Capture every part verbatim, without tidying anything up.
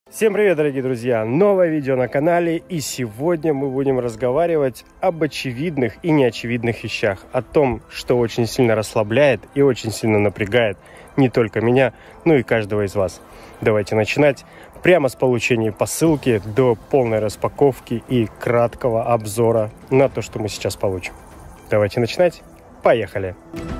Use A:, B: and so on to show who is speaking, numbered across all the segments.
A: Всем привет, дорогие друзья! Новое видео на канале, и сегодня мы будем разговаривать об очевидных и неочевидных вещах, о том, что очень сильно расслабляет и очень сильно напрягает не только меня, но и каждого из вас. Давайте начинать прямо с получения посылки до полной распаковки и краткого обзора на то, что мы сейчас получим. Давайте начинать. Поехали!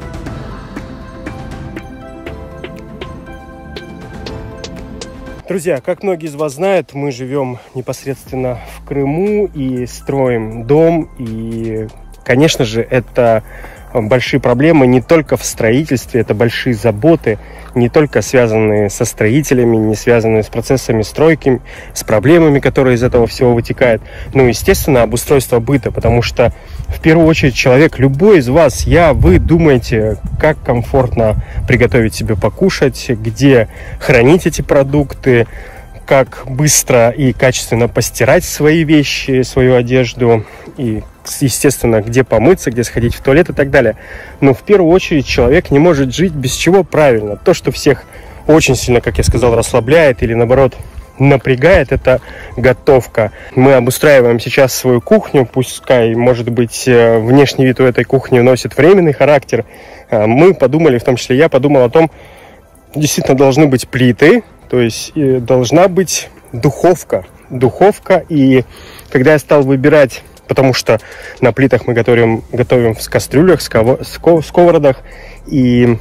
A: Друзья, как многие из вас знают, мы живем непосредственно в Крыму и строим дом. И, конечно же, это большие проблемы не только в строительстве, это большие заботы, не только связанные со строителями, не связанные с процессами стройки, с проблемами, которые из этого всего вытекают. Ну, естественно, обустройство быта, потому что в первую очередь человек, любой из вас, я, вы думаете, как комфортно приготовить себе покушать, где хранить эти продукты, как быстро и качественно постирать свои вещи, свою одежду и, естественно, где помыться, где сходить в туалет и так далее. Но в первую очередь человек не может жить без чего правильно. То, что всех очень сильно, как я сказал, расслабляет или наоборот напрягает, это готовка. Мы обустраиваем сейчас свою кухню, пускай, может быть, внешний вид у этой кухни носит временный характер. Мы подумали, в том числе я подумал о том, действительно должны быть плиты, то есть должна быть духовка. Духовка, и когда я стал выбирать, потому что на плитах мы готовим, готовим в кастрюлях, сковородах, и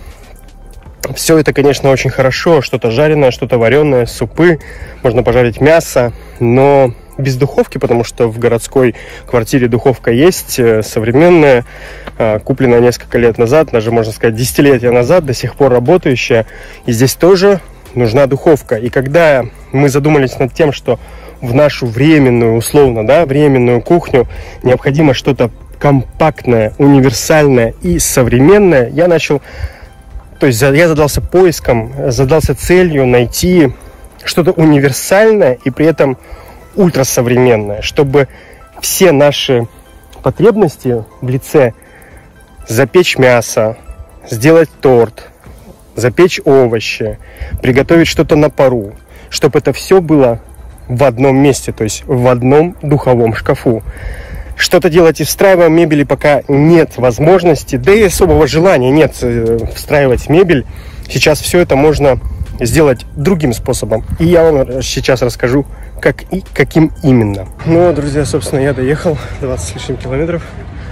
A: все это, конечно, очень хорошо, что-то жареное, что-то вареное, супы, можно пожарить мясо, но без духовки, потому что в городской квартире духовка есть, современная, купленная несколько лет назад, даже, можно сказать, десятилетия назад, до сих пор работающая, и здесь тоже нужна духовка. И когда мы задумались над тем, что в нашу временную, условно, да, временную кухню необходимо что-то компактное, универсальное и современное, я начал, то есть я задался поиском, задался целью найти что-то универсальное и при этом ультрасовременное, чтобы все наши потребности в лице запечь мясо, сделать торт, запечь овощи, приготовить что-то на пару, чтобы это все было в одном месте, то есть в одном духовом шкафу. Что-то делать и встраиваем мебели пока нет возможности, да и особого желания нет встраивать мебель. Сейчас все это можно сделать другим способом. И я вам сейчас расскажу, как и каким именно. Ну, друзья, собственно, я доехал двадцать с лишним километров.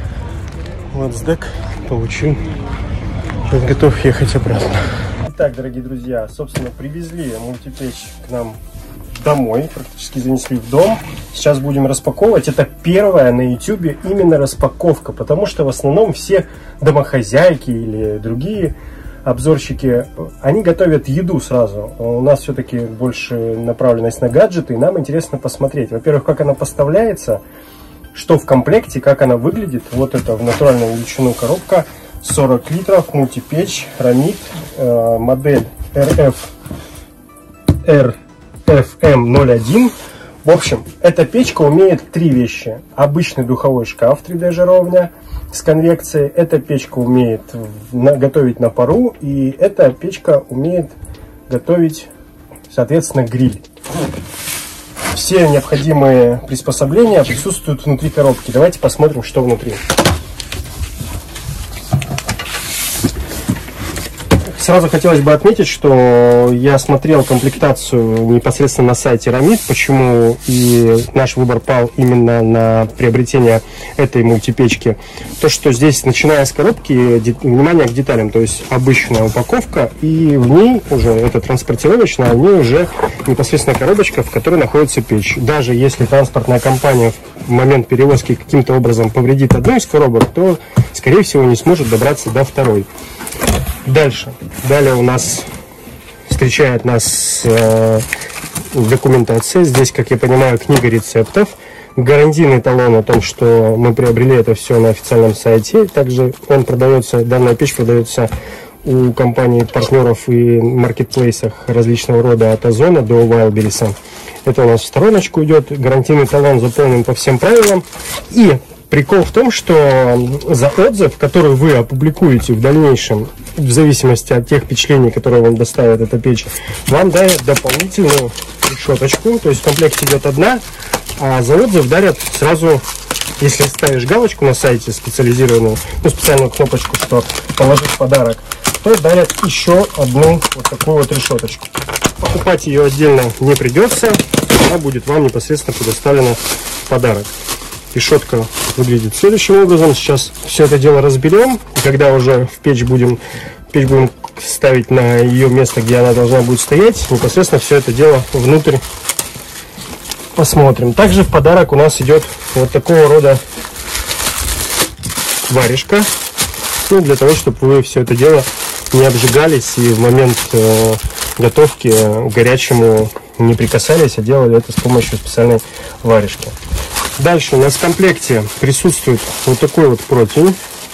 A: Лацдек получил. Готов ехать обратно. Итак, дорогие друзья, собственно, привезли мультипечь к нам домой, практически занесли в дом. Сейчас будем распаковывать. Это первая на ютубе именно распаковка, потому что в основном все домохозяйки или другие обзорщики, они готовят еду сразу. У нас все-таки больше направленность на гаджеты, и нам интересно посмотреть, во-первых, как она поставляется, что в комплекте, как она выглядит. Вот это в натуральную величину коробка, сорок литров, мультипечь, Рамит, э, модель эр эф эр эф эм ноль один. В общем, эта печка умеет три вещи. Обычный духовой шкаф три дэ жаровня с конвекцией. Эта печка умеет на, готовить на пару. И эта печка умеет готовить, соответственно, гриль. Все необходимые приспособления присутствуют внутри коробки. Давайте посмотрим, что внутри. Сразу хотелось бы отметить, что я смотрел комплектацию непосредственно на сайте Рамит, почему и наш выбор пал именно на приобретение этой мультипечки. То, что здесь, начиная с коробки, внимание к деталям, то есть обычная упаковка, и в ней уже, это транспортировочная, в ней уже непосредственно коробочка, в которой находится печь. Даже если транспортная компания в момент перевозки каким-то образом повредит одну из коробок, то, скорее всего, не сможет добраться до второй. Дальше. Далее у нас встречает нас э, документация. Здесь, как я понимаю, книга рецептов. Гарантийный талон о том, что мы приобрели это все на официальном сайте. Также он продается, данная печь продается у компаний, партнеров и маркетплейсах различного рода, от Озона до Wildberries. Это у нас в стороночку идет. Гарантийный талон заполнен по всем правилам. И Прикол в том, что за отзыв, который вы опубликуете в дальнейшем, в зависимости от тех впечатлений, которые вам доставит эта печь, вам дарят дополнительную решеточку. То есть в комплекте идет одна, а за отзыв дарят сразу, если ставишь галочку на сайте специализированную, ну, специальную кнопочку, что положить подарок, то дарят еще одну вот такую вот решеточку. Покупать ее отдельно не придется, она будет вам непосредственно предоставлена в подарок. Решетка выглядит следующим образом. Сейчас все это дело разберем, и когда уже в печь будем, печь будем ставить на ее место, где она должна будет стоять, непосредственно все это дело внутрь посмотрим. Также в подарок у нас идет вот такого рода варежка, ну, для того, чтобы вы все это дело не обжигались и в момент э, готовки к горячему не прикасались, а делали это с помощью специальной варежки. Дальше у нас в комплекте присутствует вот такой вот противень.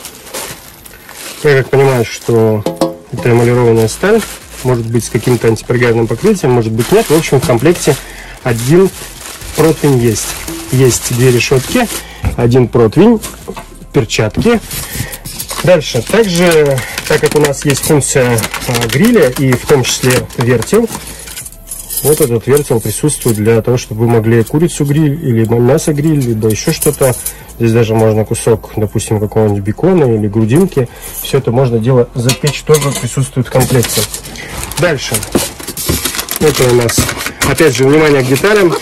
A: Я как понимаю, что это эмалированная сталь, может быть с каким-то антипригарным покрытием, может быть нет. В общем, в комплекте один противень есть. Есть две решетки, один противень, перчатки. Дальше, также, так как у нас есть функция а, гриля и в том числе вертел, вот этот вертел присутствует для того, чтобы вы могли курицу гриль, или мясо гриль, либо еще что-то. Здесь даже можно кусок, допустим, какого-нибудь бекона или грудинки. Все это можно дело запечь, тоже присутствует в комплекте. Дальше. Это у нас, опять же, внимание к деталям.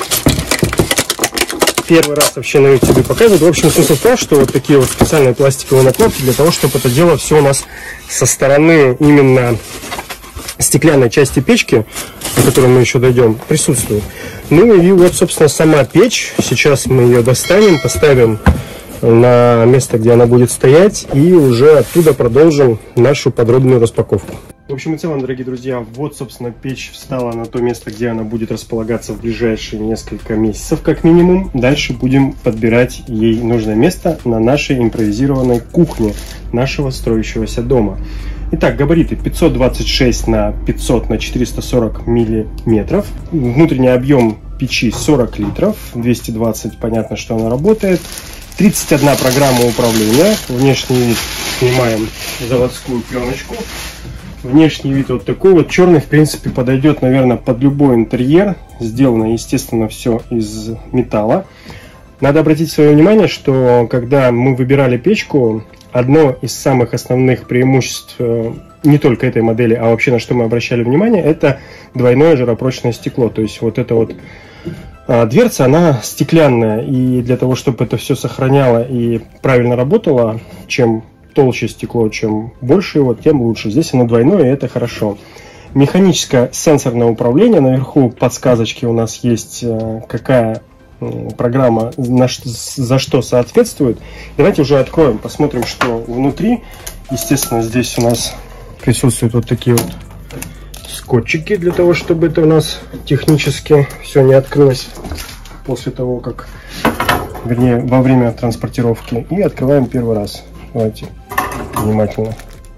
A: Первый раз вообще на YouTube показывают. В общем, смысл в том, что вот такие вот специальные пластиковые накладки для того, чтобы это дело все у нас со стороны именно стеклянной части печки, о которой мы еще дойдем, присутствует. Ну и вот, собственно, сама печь. Сейчас мы ее достанем, поставим на место, где она будет стоять, и уже оттуда продолжим нашу подробную распаковку. В общем и целом, дорогие друзья, вот, собственно, печь встала на то место, где она будет располагаться в ближайшие несколько месяцев, как минимум. Дальше будем подбирать ей нужное место на нашей импровизированной кухне нашего строящегося дома. Итак, габариты пятьсот двадцать шесть на пятьсот на четыреста сорок миллиметров. Внутренний объем печи сорок литров. двести двадцать, понятно, что она работает. тридцать одна программа управления. Внешний вид снимаем заводскую пленочку. Внешний вид вот такой вот. Черный, в принципе, подойдет, наверное, под любой интерьер. Сделано, естественно, все из металла. Надо обратить свое внимание, что когда мы выбирали печку, одно из самых основных преимуществ не только этой модели, а вообще на что мы обращали внимание, это двойное жаропрочное стекло. То есть вот эта вот дверца, она стеклянная, и для того, чтобы это все сохраняло и правильно работало, чем толще стекло, чем больше его, тем лучше. Здесь оно двойное, и это хорошо. Механическое сенсорное управление. Наверху подсказочки у нас есть, какая программа на, за что соответствует. Давайте уже откроем, посмотрим, что внутри. Естественно, здесь у нас присутствуют вот такие вот скотчики, для того, чтобы это у нас технически все не открылось после того, как, вернее, во время транспортировки. И открываем первый раз. Давайте внимательно.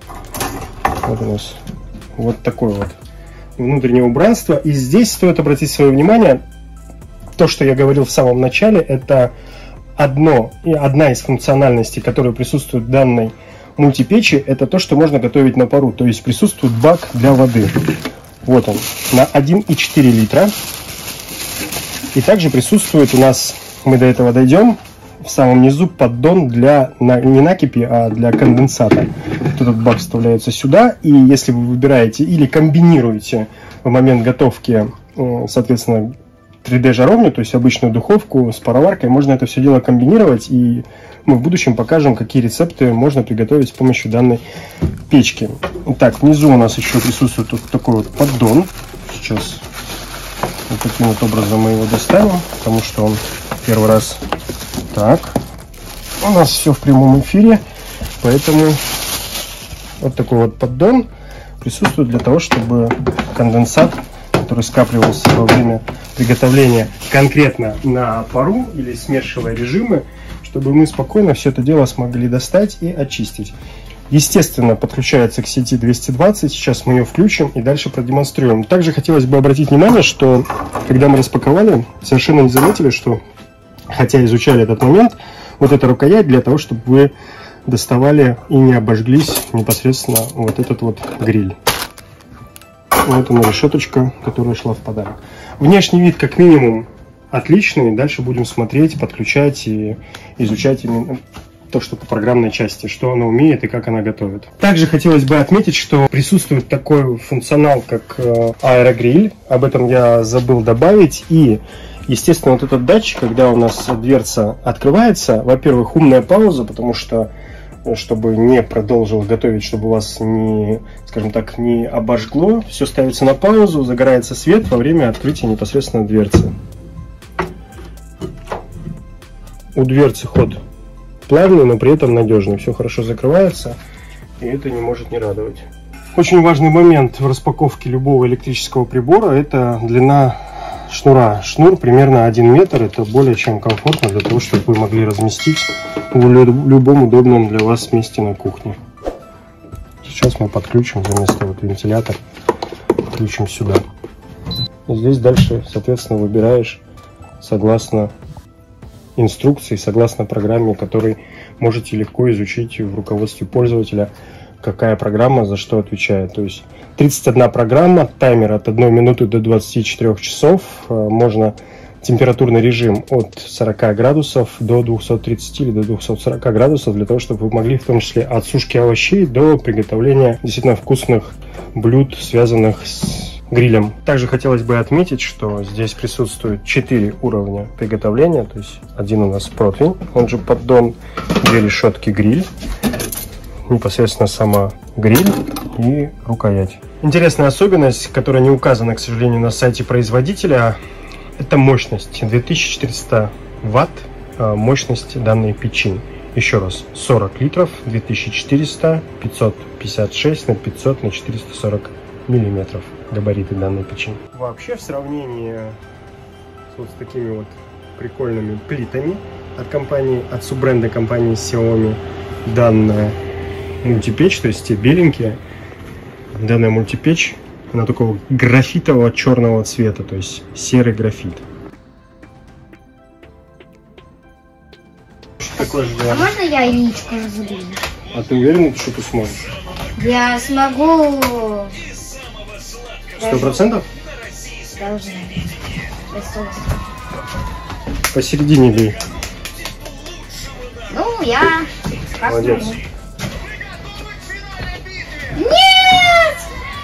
A: Вот у нас вот такое вот внутреннее убранство. И здесь стоит обратить свое внимание, то, что я говорил в самом начале, это одно, и одна из функциональностей, которые присутствуют в данной мультипечи, это то, что можно готовить на пару. То есть присутствует бак для воды. Вот он, на один и четыре литра. И также присутствует у нас, мы до этого дойдем, в самом низу поддон для, не накипи, а для конденсата. Вот этот бак вставляется сюда, и если вы выбираете или комбинируете в момент готовки, соответственно, три дэ жаровню, то есть обычную духовку с пароваркой, можно это все дело комбинировать, и мы в будущем покажем, какие рецепты можно приготовить с помощью данной печки. Итак, внизу у нас еще присутствует вот такой вот поддон. Сейчас вот таким вот образом мы его достанем, потому что он первый раз. Так, у нас все в прямом эфире, поэтому вот такой вот поддон присутствует для того, чтобы конденсат, который скапливался во время приготовления конкретно на пару или смешивая режимы, чтобы мы спокойно все это дело смогли достать и очистить. Естественно, подключается к сети двести двадцать, сейчас мы ее включим и дальше продемонстрируем. Также хотелось бы обратить внимание, что когда мы распаковали, совершенно не заметили, что, хотя изучали этот момент, вот эта рукоять для того, чтобы вы доставали и не обожглись непосредственно вот этот вот гриль. Вот она решеточка, которая шла в подарок. Внешний вид как минимум отличный. Дальше будем смотреть, подключать и изучать именно то, что по программной части, что она умеет и как она готовит. Также хотелось бы отметить, что присутствует такой функционал, как аэрогриль. Об этом я забыл добавить. И, естественно, вот этот датчик, когда у нас дверца открывается, во-первых, умная пауза, потому что чтобы не продолжил готовить, чтобы вас не, скажем так, не обожгло, все ставится на паузу, загорается свет во время открытия непосредственно дверцы. У дверцы ход плавный, но при этом надежный. Все хорошо закрывается, и это не может не радовать. Очень важный момент в распаковке любого электрического прибора – это длина шнура. Шнур примерно один метр. Это более чем комфортно для того, чтобы вы могли разместить в любом удобном для вас месте на кухне. Сейчас мы подключим вместо вот вентилятор, подключим сюда. И здесь дальше, соответственно, выбираешь согласно инструкции, согласно программе, которой можете легко изучить в руководстве пользователя, какая программа за что отвечает. То есть тридцать одна программа, таймер от одной минуты до двадцати четырёх часов. Можно температурный режим от сорока градусов до двухсот тридцати или до двухсот сорока градусов, для того, чтобы вы могли в том числе от сушки овощей до приготовления действительно вкусных блюд, связанных с грилем. Также хотелось бы отметить, что здесь присутствует четыре уровня приготовления. То есть один у нас противень, он же поддон, две решетки гриль, непосредственно сама гриль и рукоять. Интересная особенность, которая не указана, к сожалению, на сайте производителя, это мощность. две тысячи четыреста ватт мощность данной печи. Еще раз, сорок литров, две тысячи четыреста, пятьсот пятьдесят шесть на пятьсот на четыреста сорок миллиметров габариты данной печи. Вообще, в сравнении с вот такими вот прикольными плитами от компании, от суббренда компании Xiaomi, данная мультипечь, то есть те беленькие, данная мультипечь, она такого графитового черного цвета, то есть серый графит. Такое же, да.
B: А можно я яичко разобью?
A: А ты уверена, что ты сможешь?
B: Я смогу.
A: Сто процентов?
B: Должна.
A: Посередине бей.
B: Ну, я.
A: Молодец.
B: Смогу. Нет!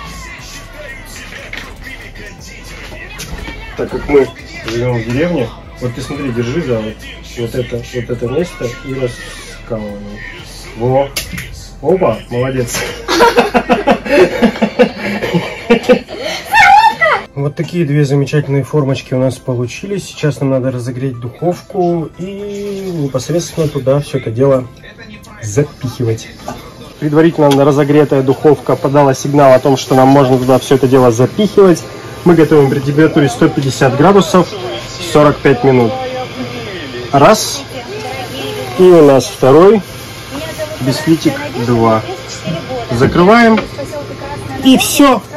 A: Так как мы живем в деревне, вот ты смотри, держи за вот, вот это, вот это место и раскалываем. Во! Опа! Молодец! Вот такие две замечательные формочки у нас получились. Сейчас нам надо разогреть духовку и непосредственно туда все это дело запихивать. Предварительно разогретая духовка подала сигнал о том, что нам можно туда все это дело запихивать. Мы готовим при температуре сто пятьдесят градусов сорок пять минут. Раз. И у нас второй. Бисквитик два. Закрываем. И все.